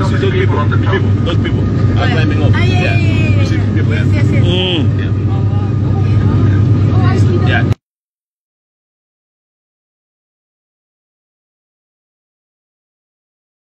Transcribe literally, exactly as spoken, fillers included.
this is those people, people, those people are climbing up. Ah, yeah, yeah, yeah, yeah, You see yeah. people, Yes, yes, yes. Mm. yeah.